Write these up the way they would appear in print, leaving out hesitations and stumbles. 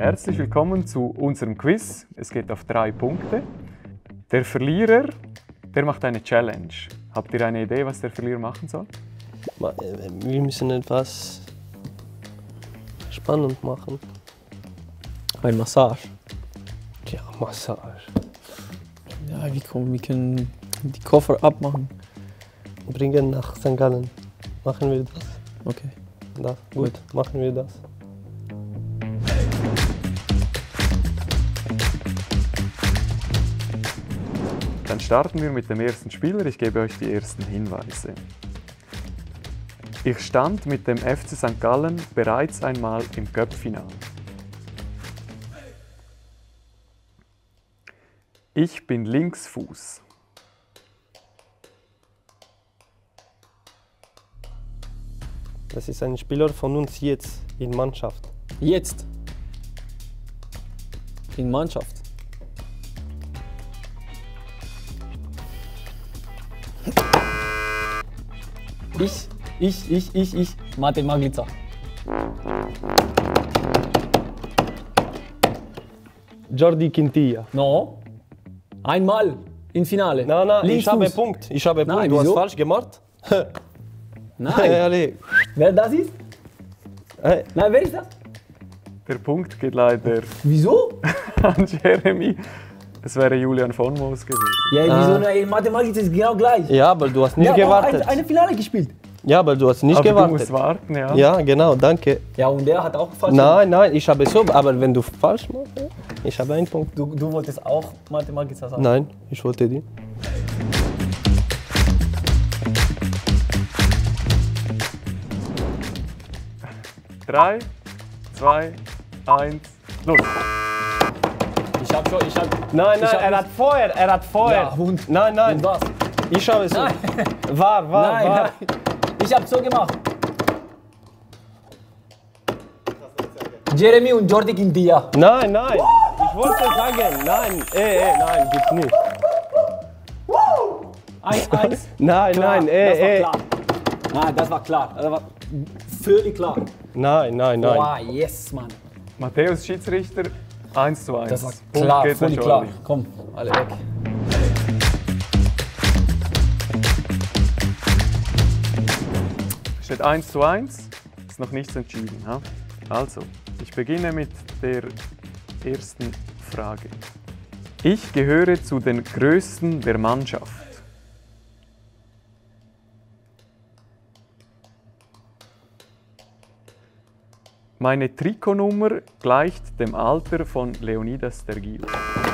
Herzlich willkommen zu unserem Quiz. Es geht auf 3 Punkte. Der Verlierer, der macht eine Challenge. Habt ihr eine Idee, was der Verlierer machen soll? Wir müssen etwas spannend machen. Ein Massage. Ja, Massage. Ja, wir können die Koffer abmachen. Bringen nach St. Gallen. Machen wir das? Okay. Das. Gut, machen wir das. Dann starten wir mit dem ersten Spieler. Ich gebe euch die ersten Hinweise. Ich stand mit dem FC St. Gallen bereits einmal im Cup-Finale. Ich bin Linksfuß. Das ist ein Spieler von uns jetzt in Mannschaft. Jetzt. In Mannschaft. Ich. Mate Maglica. Jordi Quintilla. No. Einmal. Im Finale. Nein, ich habe Linksfuß. Punkt. Ich habe Nein, Punkt. Du hast wieso? falsch gemacht. Nein. Allez. Wer das ist? Hey. Nein, wer ist das? Der Punkt geht leider Wieso? an Jeremy. Es wäre Julian von Moos gewesen. Ja, wieso? Nein, Mate Maglica ist genau gleich. Ja, aber du hast nicht Ja, gewartet. eine Finale gespielt. Ja, aber du hast nicht Aber du gewartet. musst warten, ja. Ja, genau, danke. Ja, und der hat auch falsch Nein, ich habe so, aber wenn du falsch machst, ja, ich habe einen Punkt. Du wolltest auch Mate Maglica sagen? Nein, ich wollte die. Drei, 2, 1, los. Ich hab. Nein, Ich hab er hat vorher. Ja, und? Nein, Und was? ich habe so. Nein. War. Nein. Ich hab so gemacht. Jeremy und Jordi Quintilla. Nein. Ich wollte sagen, nein, nein, gibt's nicht. 1-1. Nein, Klar, nein, das war klar. Nein, das war klar. Das war völlig klar. Nein. Wow, yes, Mann. Matthäus Schiedsrichter, 1:1. Das war Punkt klar, geht an völlig klar. Jordi. Komm, alle weg. Steht 1:1, ist noch nichts entschieden. Ha? Also, ich beginne mit der ersten Frage. Ich gehöre zu den Größten der Mannschaft. Meine Trikotnummer gleicht dem Alter von Leonidas Tergil.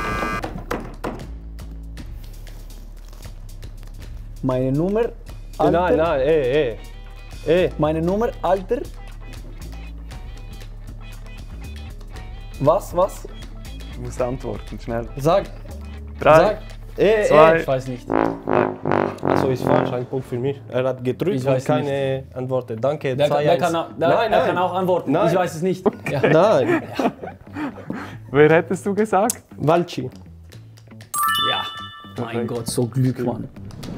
Meine Nummer, Alter. Nein, Meine Nummer, Alter. Was? Du musst antworten, schnell. Sag. 3, Ich 2, weiß nicht. Also ist falsch, ein Punkt für mich. Er hat gedrückt Ich und weiß keine Antwort. Danke, Der 2-1. kann auch antworten. Nein. Ich weiß es nicht. Ja. Nein, wer hättest du gesagt? Valci. Ja. Mein Gott, so Glück, Mann.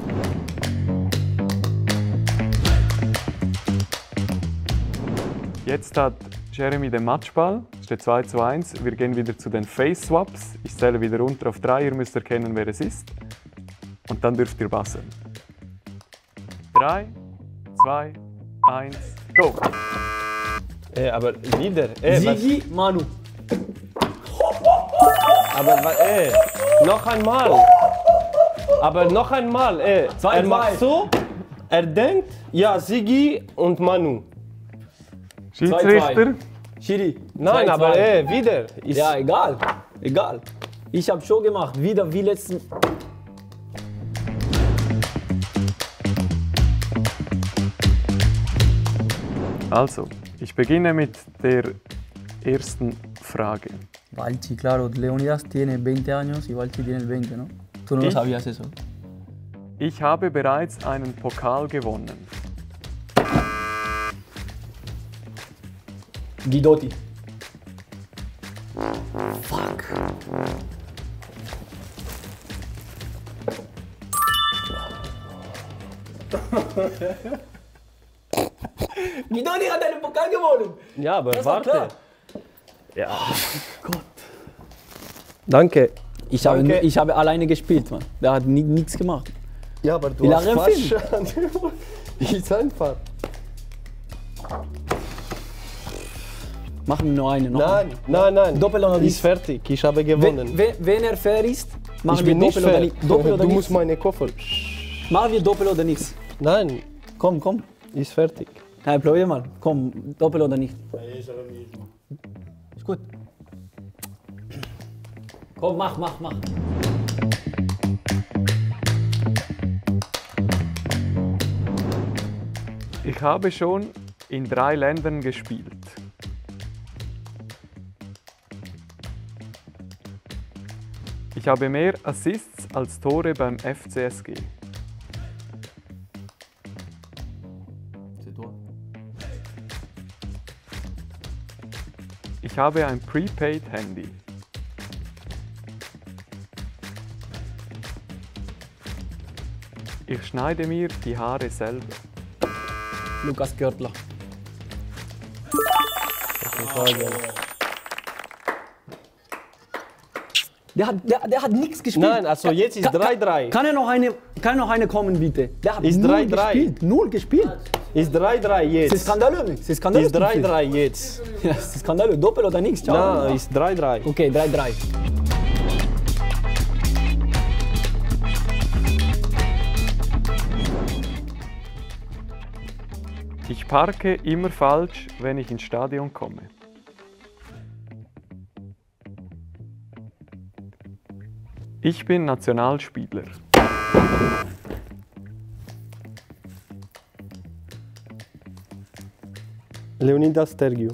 Jetzt hat Jeremy den Matchball, es steht 2:1. Wir gehen wieder zu den Face-Swaps. Ich zähle wieder runter auf 3, ihr müsst erkennen, wer es ist. Und dann dürft ihr buzzern. 3, 2, 1, go! Aber wieder. Sigi, Manu. Noch einmal. Aber noch einmal. Er macht so, er denkt, ja, Sigi und Manu. Schiedsrichter, Schiri. Nein, 2-2. aber wieder. Ist Ja, egal. Ich habe schon gemacht. Wieder wie letzten. also, ich beginne mit der ersten Frage. Valchi, claro, Leonidas tiene 20 años y Valchi tiene el 20, ¿no? Tú no lo ¿Y? sabías eso. Ich habe bereits einen Pokal gewonnen. Guidotti. Guidotti hat einen Pokal gewonnen. Ja, aber Das war warte. klar. Ja. Gott. Danke. Ich habe alleine gespielt, Mann. Der hat nichts gemacht. Ja, aber du Wie hast lange fast schon. Ist einfach. Machen wir nur eine. Noch Nein. Doppel oder Ist nichts? fertig. Ich habe gewonnen. Wenn er fair ist, machen Ich wir bin nicht Doppel oder fair. nicht. Doppel oder Du nichts. musst meine Koffer. Machen wir Doppel oder nichts. Nein, Komm. ist fertig. Nein, probier mal. Komm, Doppel oder nicht. Ist gut. Komm, mach. Ich habe schon in 3 Ländern gespielt. Ich habe mehr Assists als Tore beim FCSG. Ich habe ein Prepaid-Handy. Ich schneide mir die Haare selber. Lukas Görtler. Der hat nichts gespielt. Nein, also jetzt ist 3-3. Kann noch eine kommen, bitte? Der hat Ist null 3-3. gespielt. Null gespielt. Ist 3-3 jetzt. C'est scandaleux. C'est scandaleux. Ist 3-3 jetzt. Ja, c'est scandaleux. Doppel oder nichts? Ciao. Nein, ist 3-3. Okay, 3-3. Ich parke immer falsch, wenn ich ins Stadion komme. Ich bin Nationalspieler. Leonidas Tergiu.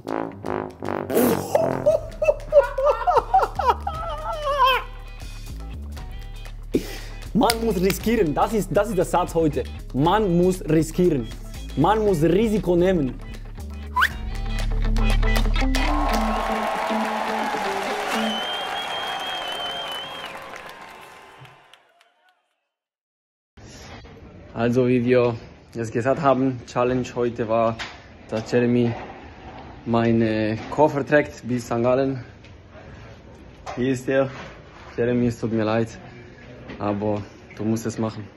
Man muss riskieren. Das ist der Satz heute. Man muss riskieren. Man muss Risiko nehmen. Also wie wir es gesagt haben, Challenge heute war, dass Jeremy meine Koffer trägt bis St. Gallen. Hier ist er. Jeremy, es tut mir leid, aber du musst es machen.